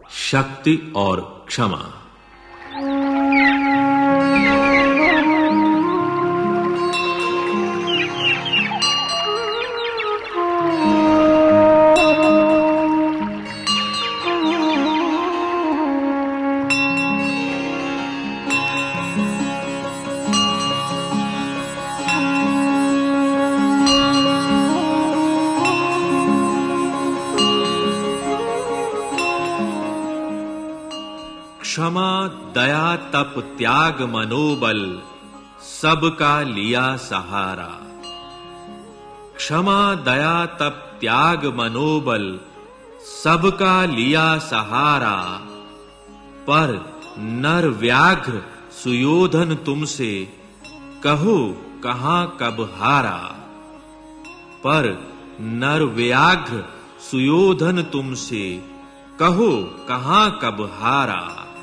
शक्ति और क्षमा। क्षमा दया तप त्याग मनोबल सबका लिया सहारा। क्षमा दया तप त्याग मनोबल सबका लिया सहारा। पर नर व्याघ्र सुयोधन तुमसे कहो कहां कब हारा। पर नर व्याघ्र सुयोधन तुमसे कहो कहां कब हारा।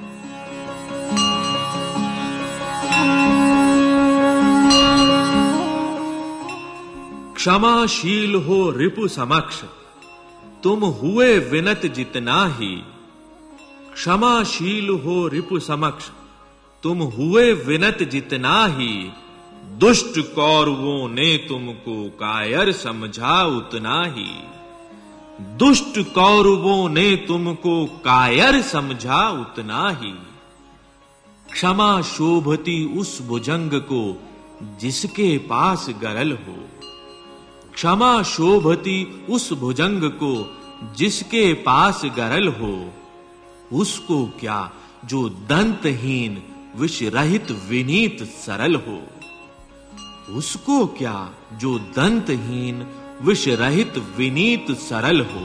क्षमाशील हो रिपु समक्ष तुम हुए विनत जितना ही। क्षमाशील हो रिपु समक्ष तुम हुए विनत जितना ही। दुष्ट कौरवों ने तुमको कायर समझा उतना ही। दुष्ट कौरवों ने तुमको कायर समझा उतना ही। क्षमा शोभती उस भुजंग को जिसके पास गरल हो। क्षमा शोभती उस भुजंग को जिसके पास गरल हो। उसको क्या जो दंतहीन विष रहित विनीत सरल हो। उसको क्या जो दंतहीन विष रहित विनीत सरल हो।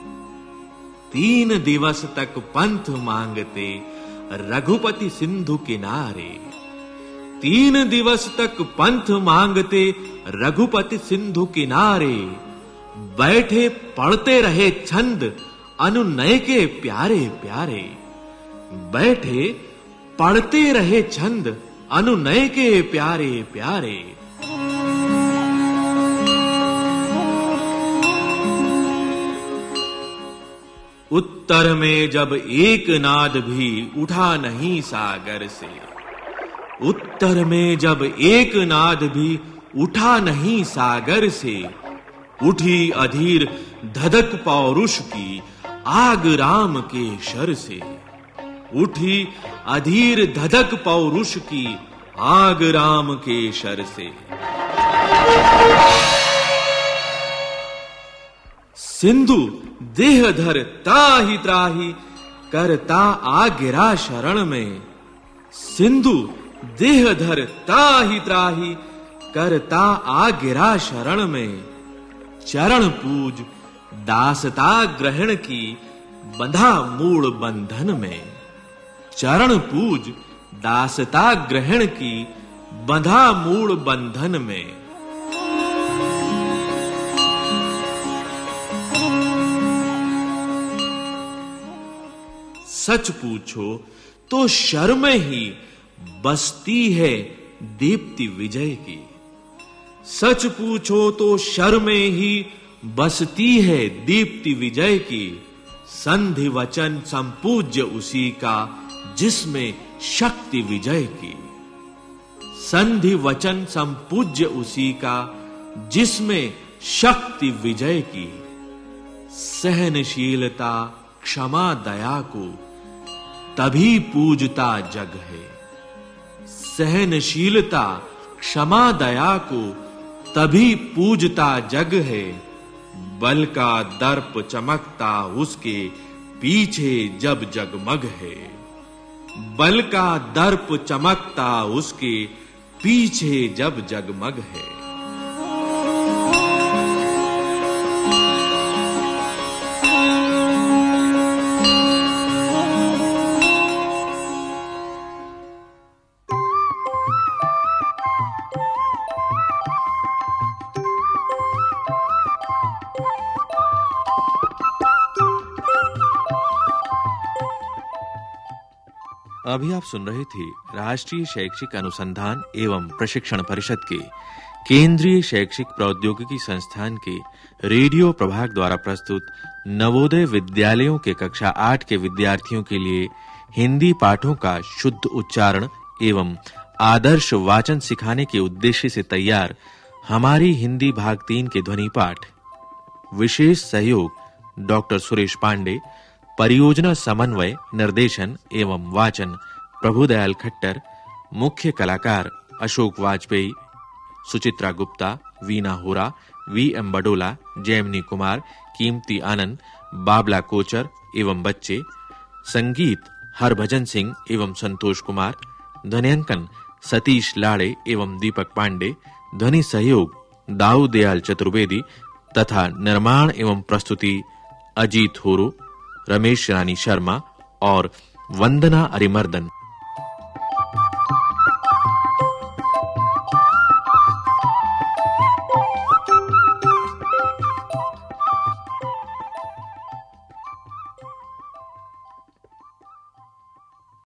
3 दिवस तक पंथ मांगते रघुपति सिंधु किनारे। 3 दिवस तक पंथ मांगते रघुपति सिंधु किनारे। बैठे पढ़ते रहे छंद अनुनय के प्यारे प्यारे। बैठे पढ़ते रहे छंद अनुनय के प्यारे प्यारे। उत्तर में जब एक नाद भी उठा नहीं सागर से। उत्तर में जब एक नाद भी उठा नहीं सागर से। उठी अधीर धधक पौरुष की आग राम के शर से। उठी अधीर धधक पौरुष की आग राम के शर से। सिंधु देह धर त्राहि त्राहि करता आ गिरा शरण में। सिंधु देह धर त्राहि त्राहि करता आ गिरा शरण में। चरण पूज दासता ग्रहण की बंधा मूल बंधन में। चरण पूज दासता ग्रहण की बंधा मूल बंधन में। सच पूछो तो शर्म ही बसती है दीप्ति विजय की। सच पूछो तो शर्म ही बसती है दीप्ति विजय की। संधि वचन संपूज्य उसी का जिसमें शक्ति विजय की। संधि वचन संपूज्य उसी का जिसमें शक्ति विजय की। सहनशीलता क्षमा दया को तभी पूजता जग है। सहनशीलता क्षमा दया को तभी पूजता जग है। बल का दर्प चमकता उसके पीछे जब जगमग है। बल का दर्प चमकता उसके पीछे जब जगमग है। अभी आप सुन रहे थे राष्ट्रीय शैक्षिक अनुसंधान एवं प्रशिक्षण परिषद के केंद्रीय शैक्षिक प्रौद्योगिकी संस्थान के रेडियो प्रभाग द्वारा प्रस्तुत नवोदय विद्यालयों के कक्षा 8 के विद्यार्थियों के लिए हिंदी पाठों का शुद्ध उच्चारण एवं आदर्श वाचन सिखाने के उद्देश्य से तैयार हमारी हिंदी भाग 3 के ध्वनि पाठ। विशेष सहयोग डॉक्टर सुरेश पांडे, परियोजना समन्वय निर्देशन एवं वाचन प्रभुदयाल खट्टर, मुख्य कलाकार अशोक वाजपेयी, सुचित्रा गुप्ता, वीना होरा, वी.एम. बडोला, जैमिनी कुमार, कीमती आनंद, बाबला कोचर एवं बच्चे, संगीत हरभजन सिंह एवं संतोष कुमार, ध्वनियांकन सतीश लाड़े एवं दीपक पांडे, ध्वनि सहयोग दाऊ दयाल चतुर्वेदी तथा निर्माण एवं प्रस्तुति अजीत होरो, रमेश रानी शर्मा और वंदना अरिमर्दन।